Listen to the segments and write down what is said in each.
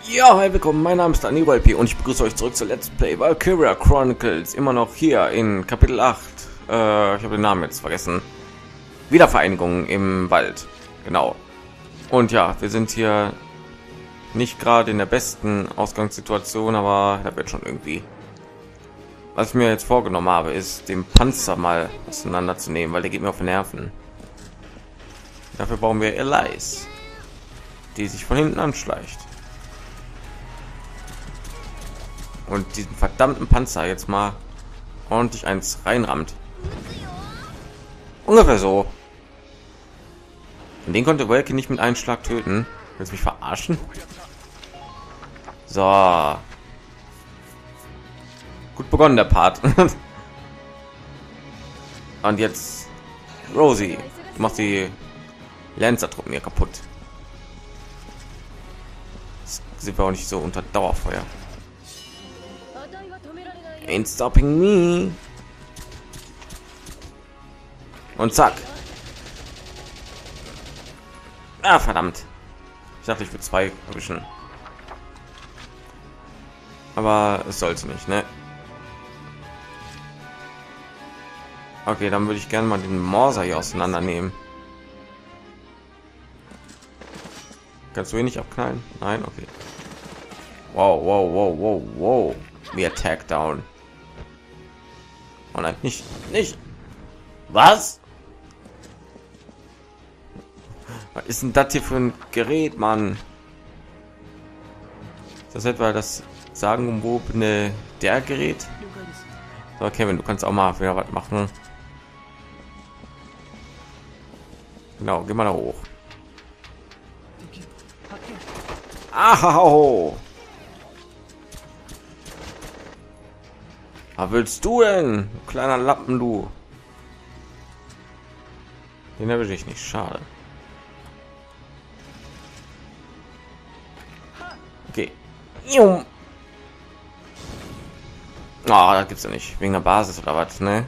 Ja, hi, willkommen, mein Name ist Daniel P. und ich begrüße euch zurück zu Let's Play Valkyria Chronicles, immer noch hier in Kapitel 8. Ich habe den Namen jetzt vergessen. Wiedervereinigung im Wald, genau. Und ja, wir sind hier nicht gerade in der besten Ausgangssituation, aber da wird schon irgendwie. Was ich mir jetzt vorgenommen habe, ist, den Panzer mal auseinanderzunehmen, weil der geht mir auf die Nerven. Dafür brauchen wir Elise, die sich von hinten anschleicht. Und diesen verdammten Panzer jetzt mal ordentlich eins reinrammt. Ungefähr so. Und den konnte Welke nicht mit einem Schlag töten. Willst du mich verarschen? So. Gut begonnen, der Part. Und jetzt Rosie. Du machst die Lancer-Truppen hier kaputt. Jetzt sind wir auch nicht so unter Dauerfeuer. Ain't stopping me. Und zack. Ah, verdammt. Ich dachte, ich würde zwei erwischen. Aber es sollte nicht, ne? Okay, dann würde ich gerne mal den Morser hier auseinandernehmen. Kannst du ihn nicht abknallen? Nein, okay. Wow, wow, wow, wow, wow. We attack down. Oh nein, nicht. Was? Was ist denn das hier für ein Gerät, Mann? Ist das etwa das sagenumwobene der Gerät? So, Kevin, du kannst auch mal wieder was machen. Genau, geh mal da hoch. Ahau! Was willst du denn, du kleiner Lappen, du? Den erwische ich nicht, schade. Okay. Oh, da gibt's ja nicht wegen der Basis oder was, ne?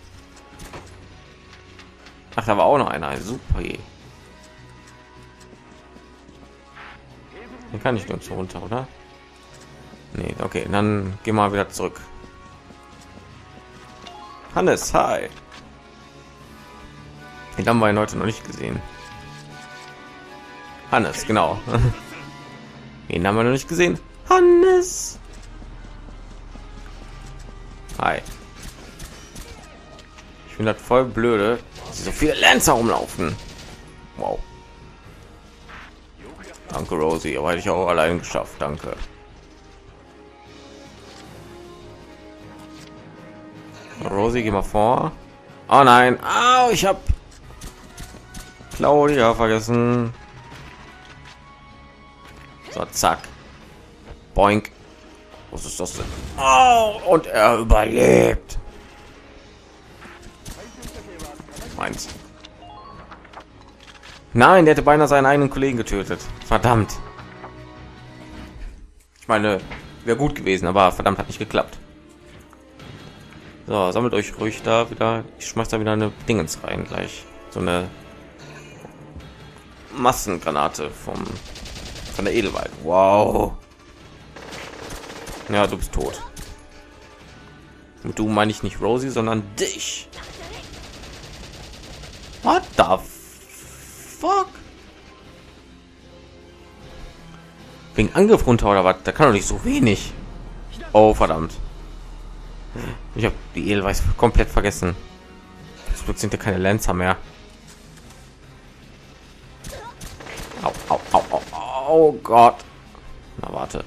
Ach, da war auch noch einer, super. Hier kann ich nur so runter, oder? Nee, okay, dann geh mal wieder zurück. Hannes, hi. Den haben wir heute noch nicht gesehen. Hannes, genau. Den haben wir noch nicht gesehen. Hannes. Hi. Ich finde das voll blöde, dass sie so viele Lancer rumlaufen. Wow. Danke, Rosie, aber hätte ich auch allein geschafft. Danke. Rosie, geh mal vor. Oh nein, oh, ich habe Claudia vergessen. So, zack. Boink. Was ist das denn? Oh, und er überlebt. Meins. Nein, der hätte beinahe seinen eigenen Kollegen getötet. Verdammt. Ich meine, wäre gut gewesen, aber verdammt hat nicht geklappt. So, sammelt euch ruhig da wieder. Ich schmeiß da wieder eine Dingens rein gleich. So eine Massengranate von der Edelwald. Wow. Ja, du bist tot. Mit du meine ich nicht Rosie, sondern dich. What the fuck? Wegen Angriff runter oder was? Da kann doch nicht so wenig. Oh, verdammt. Ich habe die Edelweiß komplett vergessen. Jetzt sind ja keine Lancer mehr. Au, au, au, au, oh Gott. Na warte.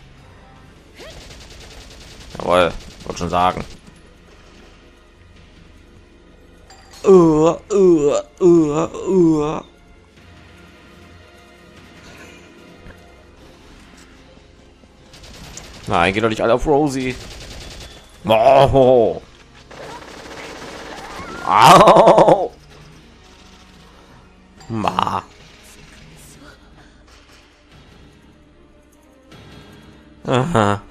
Jawohl, wollte schon sagen. Nein, geht doch nicht alle auf Rosie. Oh. Au. Ma. Aha.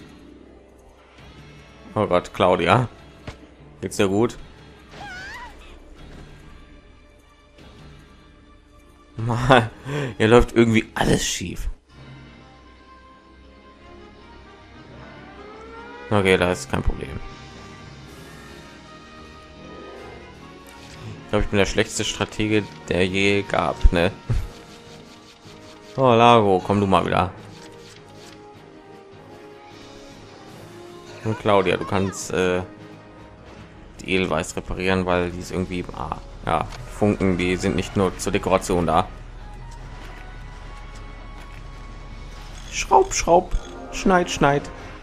Oh Gott, Claudia. Geht's dir gut? Mal, hier läuft irgendwie alles schief. Okay, da ist kein Problem. Ich glaube, ich bin der schlechteste Stratege, der je gab, ne? Oh, Lago, komm du mal wieder. Und Claudia, du kannst die Edelweiß reparieren, weil die ist irgendwie ja, Funken, die sind nicht nur zur Dekoration da. Schraub, schraub, schneid, schneid.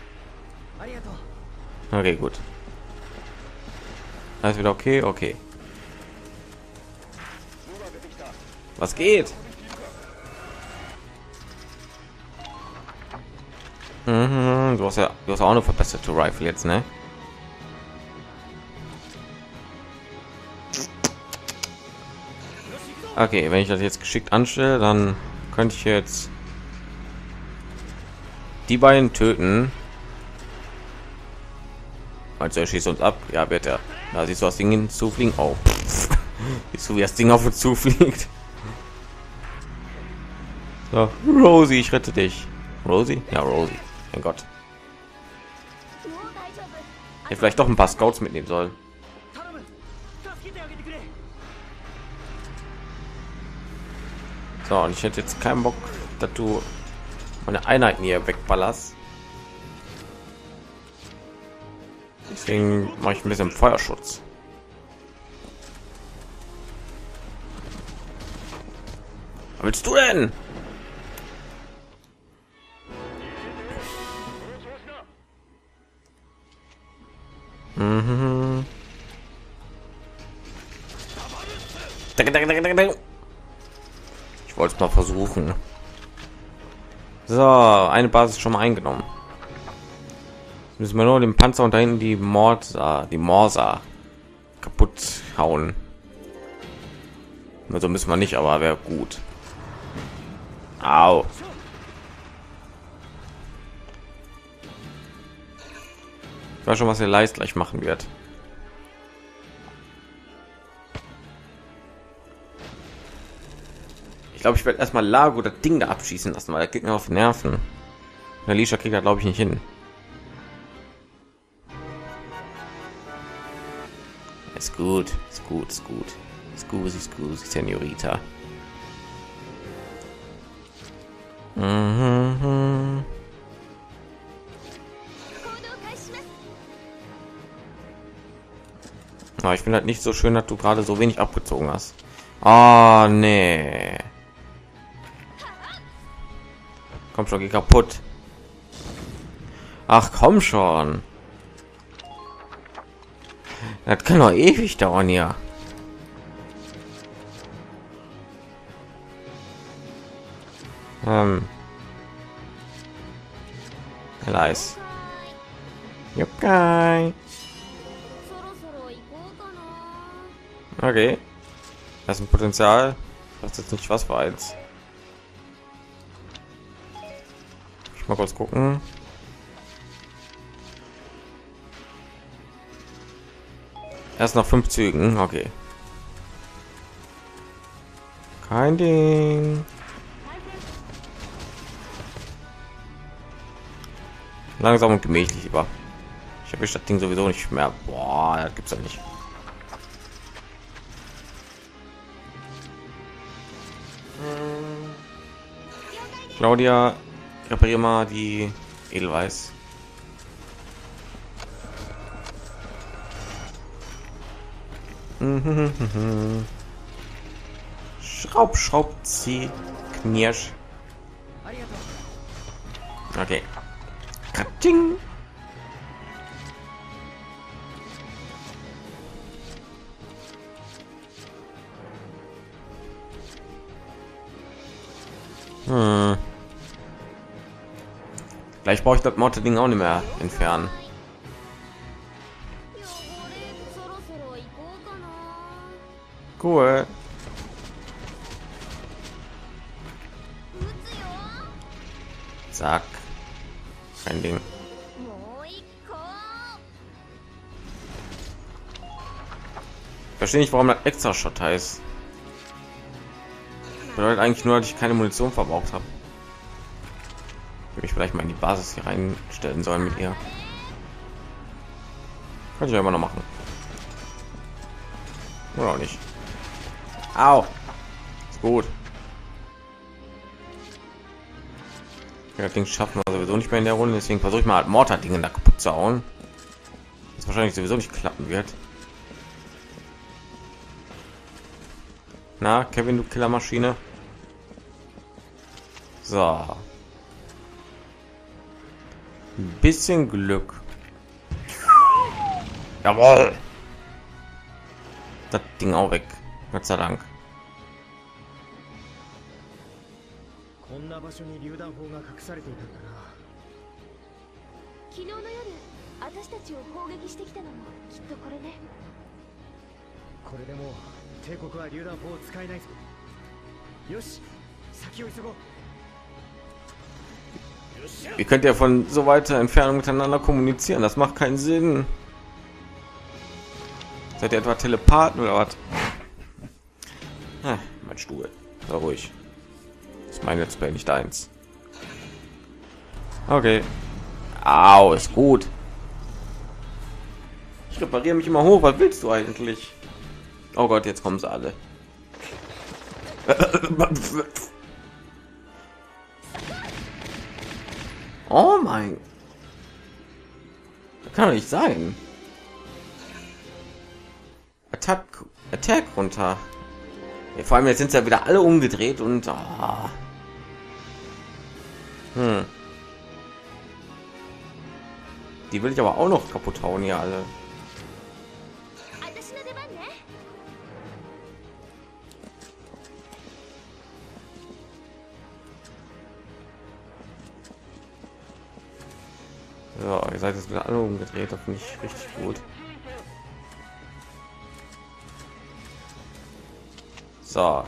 Okay, gut. Alles wieder okay, okay. Was geht? Mhm, du hast auch eine verbesserte Rifle jetzt, ne? Okay, wenn ich das jetzt geschickt anstelle, dann könnte ich jetzt die beiden töten. Also er schießt uns ab. Ja, wird er. Da siehst du das Ding hinzufliegen. Oh, siehst du, wie das Ding auf uns zufliegt. So, Rosie, ich rette dich. Rosie? Ja, Rosie. Mein Gott. Hätte vielleicht doch ein paar Scouts mitnehmen sollen. So, und ich hätte jetzt keinen Bock, dass du meine Einheiten hier wegballerst. Deswegen mache ich ein bisschen Feuerschutz. Was willst du denn? Mhm. Ich wollte es mal versuchen. So, eine Basis schon mal eingenommen. Müssen wir nur den Panzer und da hinten die Morsa kaputt hauen. Also müssen wir nicht, aber wäre gut. Au. Ich weiß schon, was der Leist gleich machen wird. Ich glaube, ich werde erstmal Lago das Ding da abschießen lassen, weil er geht mir auf die Nerven. Der Lisha kriegt da, glaube ich, nicht hin. Ist gut, ist gut, ist gut. Scusi, Senorita. Mhm. Aber ich finde halt nicht so schön, dass du gerade so wenig abgezogen hast. Oh, nee. Komm schon, geh kaputt. Ach, komm schon. Das kann doch ewig dauern hier. Leis. Okay. Okay. Das ist ein Potenzial. Das ist jetzt nicht was für eins. Ich mal kurz gucken. Erst nach 5 Zügen. Okay. Kein Ding. Langsam und gemächlich lieber. Ich habe das Ding sowieso nicht mehr. Boah, das gibt's ja nicht. Claudia, repariere mal die Edelweiß. Schraub, schraub, zieh, knirsch. Okay. Katsching. Gleich brauche ich das Motte-Ding auch nicht mehr entfernen. Cool. Zack. Kein Ding. Verstehe nicht, warum das extra Shot heißt. Bedeutet eigentlich nur, dass ich keine Munition verbraucht habe. Ich vielleicht mal in die Basis hier reinstellen sollen mit ihr. Kann ich ja immer noch machen. Oder auch nicht. Au. Ist gut. Ja, das Ding schaffen wir sowieso nicht mehr in der Runde, deswegen versuche ich mal halt Mortar-Dinge da kaputt zu hauen. Das wahrscheinlich sowieso nicht klappen wird. Na, Kevin, du Killermaschine. So. Ein bisschen Glück. Jawohl. Das Ding auch weg. Gott sei Dank. こんな場所に榴弾砲が隠されていたんだな。 昨日の夜、私たちを砲撃してきたのもきっとこれね。 これでもう帝国は榴弾砲を使えないぞ。よし、先を急ごう。 Ihr könnt ja von so weiter Entfernung miteinander kommunizieren. Das macht keinen Sinn. Seid ihr etwa Telepathen oder was? Mein Stuhl. Sei ruhig. Das ist mein Let's Play, nicht deins. Okay. Au, ist gut. Ich repariere mich immer hoch. Was willst du eigentlich? Oh Gott, jetzt kommen sie alle. Oh mein. Das kann doch nicht sein. Attack runter. Ja, vor allem jetzt sind sie ja wieder alle umgedreht und die will ich aber auch noch kaputt hauen hier alle. So, ihr seid jetzt wieder alle umgedreht, das finde ich richtig gut. So.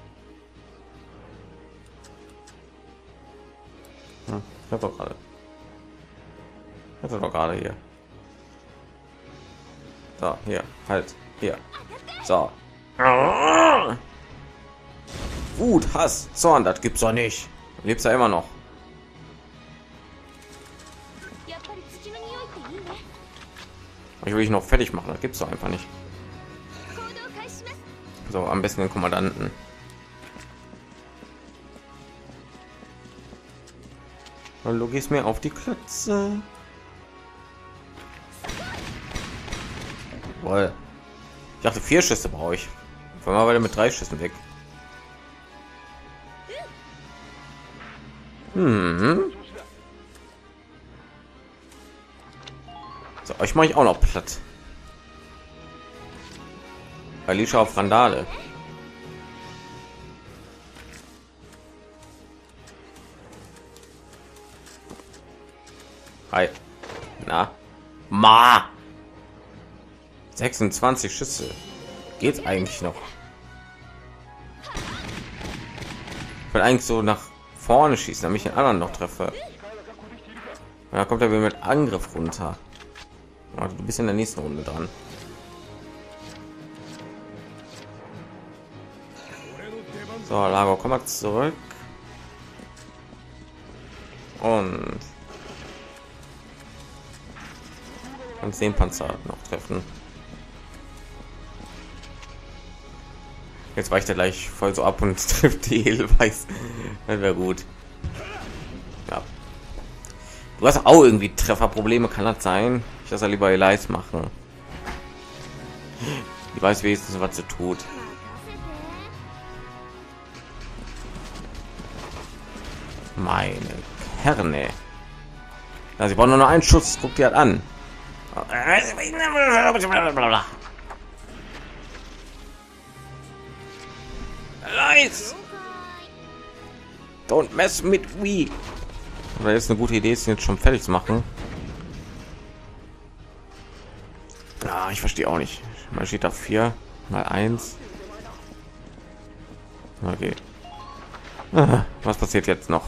Ich hab doch gerade. Ich hatte doch gerade hier. So, hier, halt, hier. So. Wut, Hass, Zorn, das gibt's doch nicht. Du lebst ja immer noch. Ich will ich noch fertig machen, das gibt's doch einfach nicht. So, am besten den Kommandanten. Hallo, gehst mir auf die Klötze. Wohl. Ich dachte 4 Schüsse brauche ich. Fangen wir weiter mit 3 Schüssen weg. So, euch mache ich auch noch platt. Alicia auf Randale. Hi. Na? Ma! 26 Schüsse. Geht's eigentlich noch? Ich will eigentlich so nach vorne schießen, damit ich den anderen noch treffe. Da kommt er wieder mit Angriff runter. Also du bist in der nächsten Runde dran. So, Lager, komm mal zurück. Und den Panzer noch treffen. Jetzt weicht er gleich voll so ab und trifft die Edelweiß. Das wäre gut. Ja. Du hast auch irgendwie Trefferprobleme, kann das sein? Ich lasse lieber Elias machen. Die weiß wenigstens, was sie tut. Meine Herne. Ja, sie brauchen nur noch einen Schuss. Guck dir halt an. Elias! Don't mess with me. Oder ist eine gute Idee, ist jetzt schon fertig zu machen. Ja, ich verstehe auch nicht. Mal steht da 4 mal 1. Okay. Was passiert jetzt noch?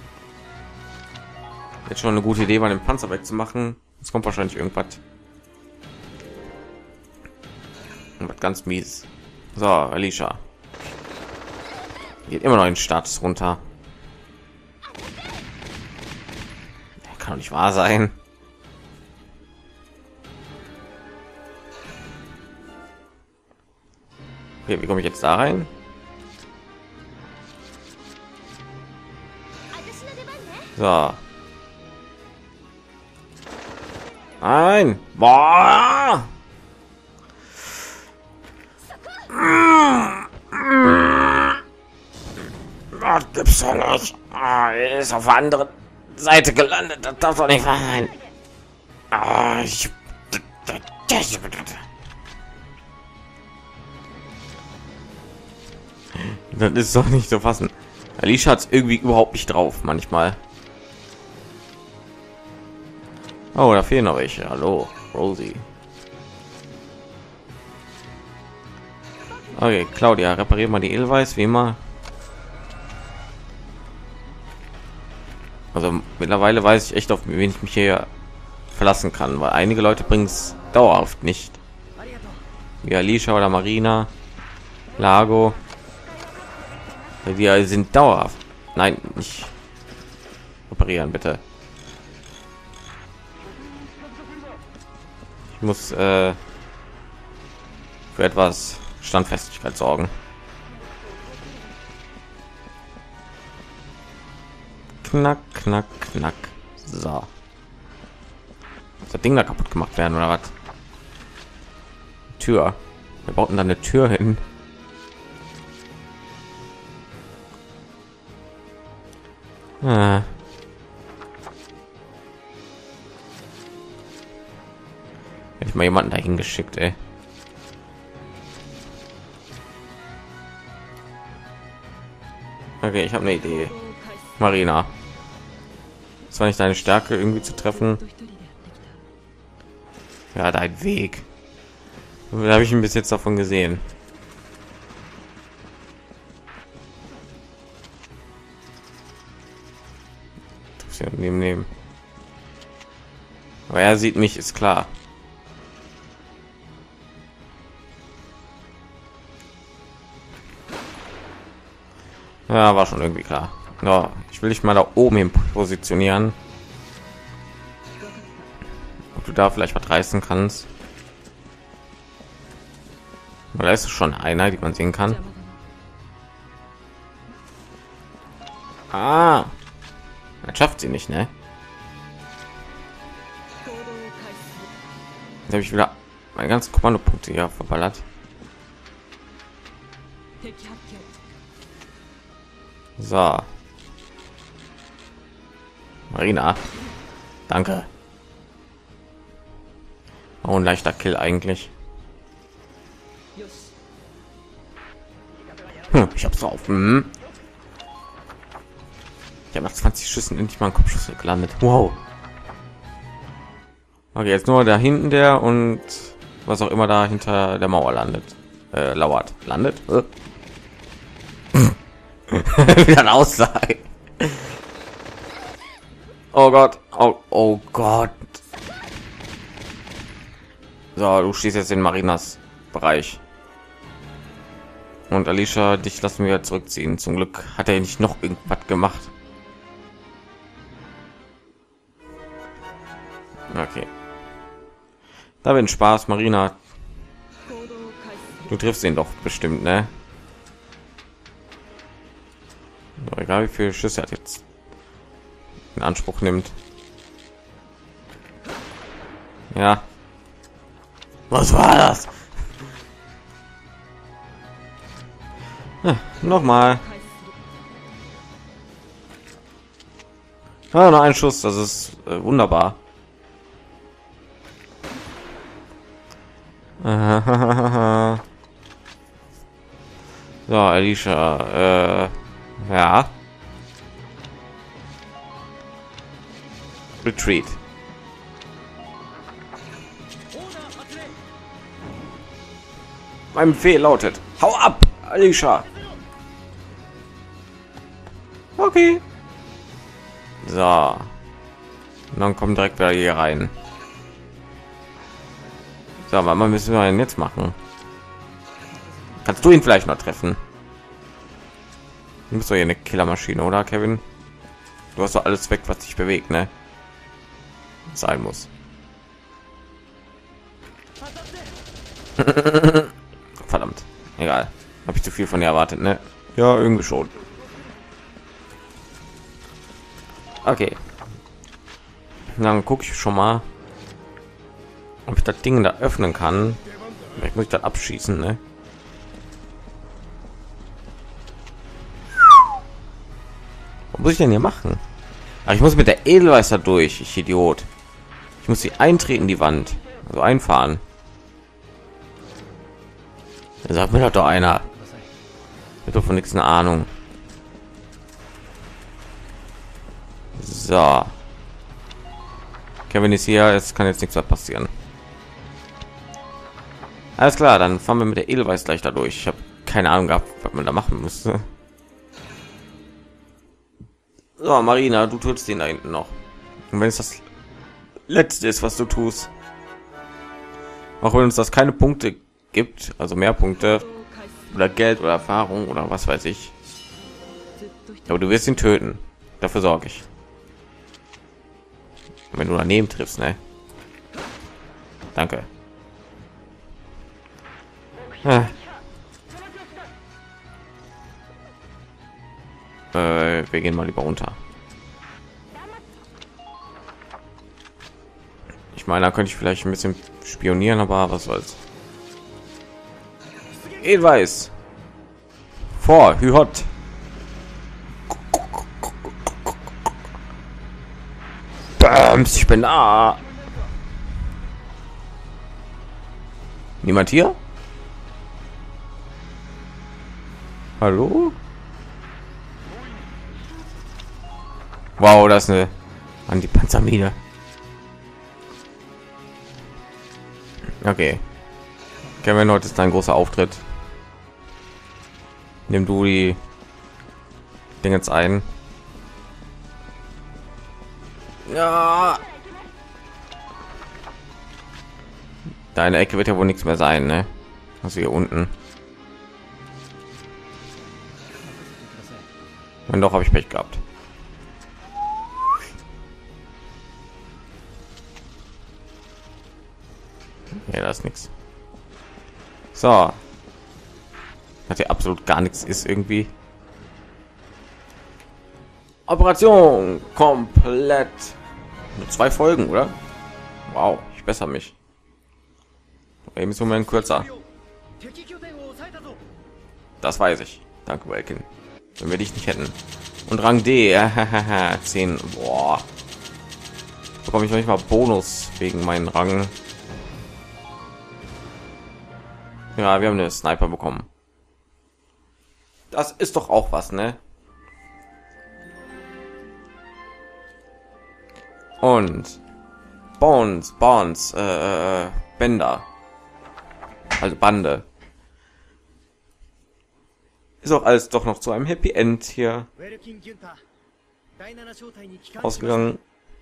Jetzt schon eine gute Idee, mal den Panzer wegzumachen. Es kommt wahrscheinlich irgendwas. Was ganz mies. So, Alicia. Geht immer noch in Status runter. Kann doch nicht wahr sein. Okay, wie komme ich jetzt da rein? 私の出番ね。 So. Nein. Boah. Das gibt's doch nicht. Er ist auf der anderen Seite gelandet. Das darf doch nicht sein. Das ist doch nicht zu fassen. Alicia hat es irgendwie überhaupt nicht drauf manchmal. Oh, da fehlen noch welche. Hallo, Rosie. Okay, Claudia, repariert mal die Edelweiß, wie immer. Also mittlerweile weiß ich echt, auf wen ich mich hier verlassen kann, weil einige Leute bringen es dauerhaft nicht. Wie Alicia oder Marina, Lago. Die sind dauerhaft. Nein, nicht reparieren, bitte. Ich muss für etwas Standfestigkeit sorgen. Knack, knack, knack. So. Muss das Ding da kaputt gemacht werden oder was? Tür. Wir bauten da eine Tür hin. Hätte ich mal jemanden dahin geschickt, ey. Okay, ich habe eine Idee. Marina. Das war nicht deine Stärke, irgendwie zu treffen. Ja, dein Weg. Da habe ich ihn bis jetzt davon gesehen. Nehmen. Aber er sieht mich, ist klar. Ja, war schon irgendwie klar. Ja, ich will dich mal da oben hin positionieren. Ob du da vielleicht was reißen kannst. Weil da ist schon einer, die man sehen kann. Ah, das schafft sie nicht, ne? Jetzt habe ich wieder meine ganzen Kommandopunkte hier verballert. So. Marina. Danke. Oh, ein leichter Kill eigentlich. Ich hab's drauf. Ich habe nach 20 Schüssen endlich mal einen Kopfschuss gelandet. Wow. Okay, jetzt nur da hinten der und was auch immer da hinter der Mauer landet. Lauert. Landet? Wieder eine Aussage. Oh Gott. Oh Gott. So, du stehst jetzt in Marinas Bereich. Und Alicia, dich lassen wir zurückziehen. Zum Glück hat er nicht noch irgendwas gemacht. Okay. Da wird Spaß, Marina. Du triffst ihn doch bestimmt, ne? So, egal wie viele Schüsse er jetzt in Anspruch nimmt. Ja. Was war das? Nochmal. Ah, noch ein Schuss, das ist wunderbar. So, Alicia, ja. Retreat. Mein Befehl lautet: Hau ab, Alicia. Okay. So. Und dann kommen direkt wieder hier rein. So, aber mal müssen wir ihn jetzt machen. Kannst du ihn vielleicht noch treffen? Du bist doch hier eine Killermaschine, oder Kevin? Du hast doch alles weg, was sich bewegt, ne? Sein muss. Verdammt. Egal. Habe ich zu viel von dir erwartet, ne? Ja, irgendwie schon. Okay. Dann gucke ich schon mal, ob ich das Ding da öffnen kann. Vielleicht muss ich das abschießen, ne? Was muss ich denn hier machen? Ach, ich muss mit der Edelweiß da durch, ich Idiot. Ich muss sie eintreten, die Wand. Also einfahren. Da sagt mir doch einer. Ich habe doch von nichts eine Ahnung. So. Kevin ist hier, es kann jetzt nichts mehr passieren. Alles klar, dann fahren wir mit der Edelweiß gleich da durch. Ich habe keine Ahnung gehabt, was man da machen müsste. So, Marina, du tust den da hinten noch. Und wenn es das letzte ist, was du tust, auch wenn uns das keine Punkte gibt, also mehr Punkte oder Geld oder Erfahrung oder was weiß ich, aber du wirst ihn töten. Dafür sorge ich. Wenn du daneben triffst, ne? Danke. Ah. Wir gehen mal lieber runter. Ich meine, da könnte ich vielleicht ein bisschen spionieren, aber was soll's. Edelweiß. Vor Hühot. Bams, ich bin da. Niemand hier? Hallo? Wow, das ist eine Antipanzermine. Okay. Kevin, heute ist ein großer Auftritt. Nimm du die Dinge jetzt ein. Ja. Deine Ecke wird ja wohl nichts mehr sein, ne? Also hier unten. Wenn doch, habe ich Pech gehabt. Ja, das ist nichts. So. Hat ja absolut gar nichts ist irgendwie. Operation komplett. Nur 2 Folgen, oder? Wow, ich bessere mich. Eben ist Moment kürzer. Das weiß ich. Danke, Welkin. Wenn wir dich nicht hätten. Und Rang D. 10. Boah. Bekomme ich manchmal Bonus wegen meinen Rang. Ja, wir haben eine Sniper bekommen. Das ist doch auch was, ne? Und Bones, Bänder, also Bande. Ist auch alles doch noch zu einem Happy End hier ausgegangen.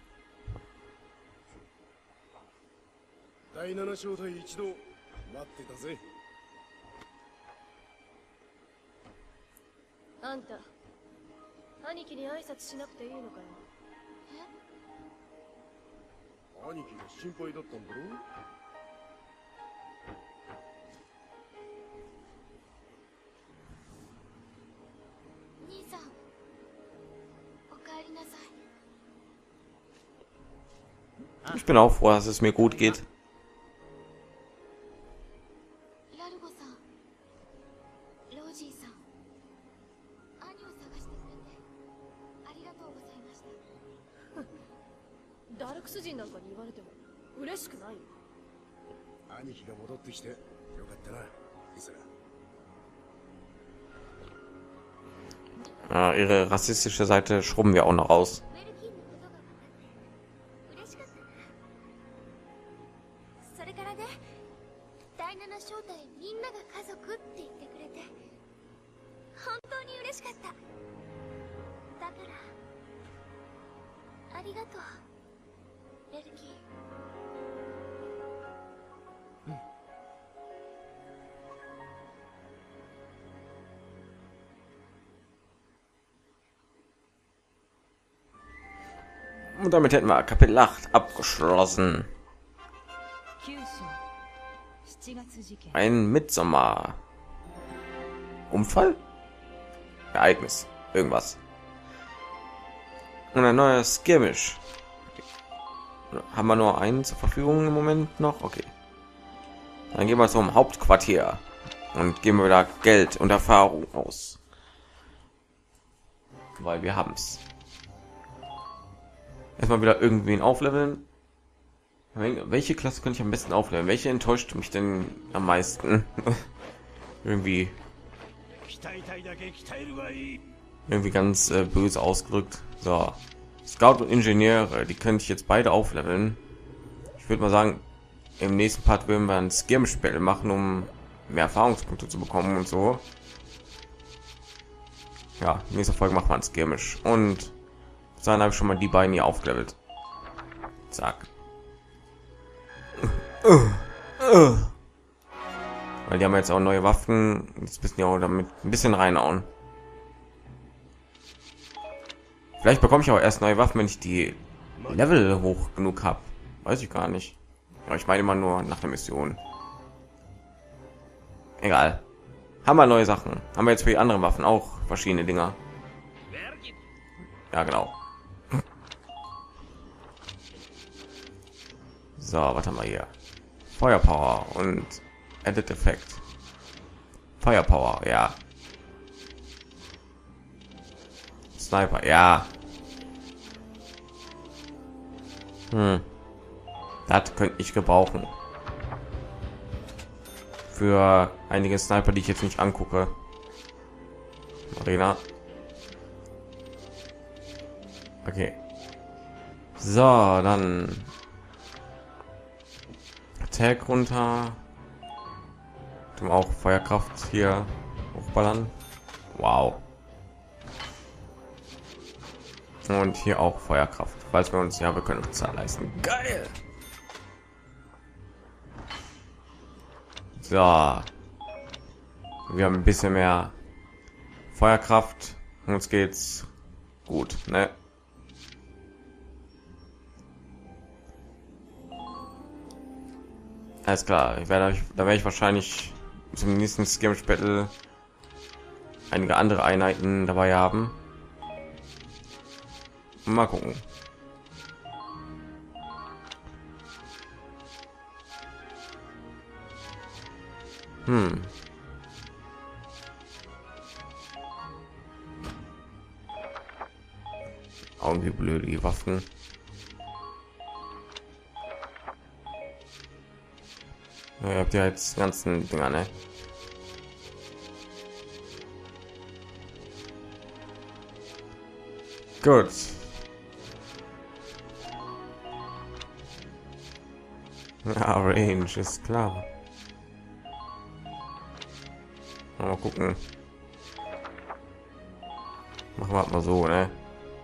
Ich bin auch froh, dass es mir gut geht. Ja, ihre rassistische Seite schrubben wir auch noch raus. Und damit hätten wir Kapitel 8 abgeschlossen. Ein Midsommar. Unfall? Ereignis. Irgendwas. Und ein neuer Skirmish. Haben wir nur einen zur Verfügung im Moment noch? Okay. Dann gehen wir zum Hauptquartier und geben wir da Geld und Erfahrung aus. Weil wir haben es. Erstmal wieder irgendwen aufleveln. Welche Klasse könnte ich am besten aufleveln? Welche enttäuscht mich denn am meisten? Irgendwie ganz böse ausgedrückt. So, Scout und Ingenieure, die könnte ich jetzt beide aufleveln. Ich würde mal sagen, im nächsten Part würden wir ein Skirmish-Spiel machen, um mehr Erfahrungspunkte zu bekommen und so. Ja, nächste Folge machen wir ein Skirmish und dann habe ich schon mal die beiden hier aufgelevelt. Zack. Weil die haben jetzt auch neue Waffen. Jetzt müssen die auch damit ein bisschen reinhauen. Vielleicht bekomme ich auch erst neue Waffen, wenn ich die Level hoch genug habe. Weiß ich gar nicht. Ja, ich meine immer nur nach der Mission. Egal. Haben wir neue Sachen. Haben wir jetzt für die anderen Waffen auch verschiedene Dinger. Ja, genau. So, was haben wir hier? Feuerpower und Edit Effekt. Firepower, ja. Sniper, ja. Das könnte ich gebrauchen. Für einige Sniper, die ich jetzt nicht angucke. Arena. Okay. So, dann Attack runter. Auch Feuerkraft hier hochballern. Wow. Und hier auch Feuerkraft, falls wir uns, ja, wir können uns Zahl leisten. Geil. So, wir haben ein bisschen mehr Feuerkraft. Uns geht's gut, ne? Alles klar. Da werde ich wahrscheinlich zum nächsten Skirmish Battle einige andere Einheiten dabei haben. Mal gucken. Irgendwie blöde die Waffen. Ja, ihr habt ja jetzt ganzen Dinger, ne? Gut. Ja, Range ist klar. Mal gucken. Machen wir mal so, ne?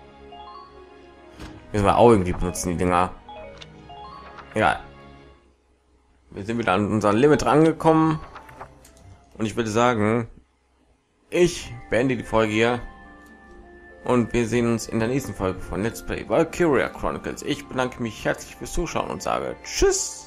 Müssen wir auch irgendwie benutzen, die Dinger. Egal. Wir sind wieder an unser Limit rangekommen. Und ich würde sagen, ich beende die Folge hier. Und wir sehen uns in der nächsten Folge von Let's Play Valkyria Chronicles. Ich bedanke mich herzlich fürs Zuschauen und sage Tschüss.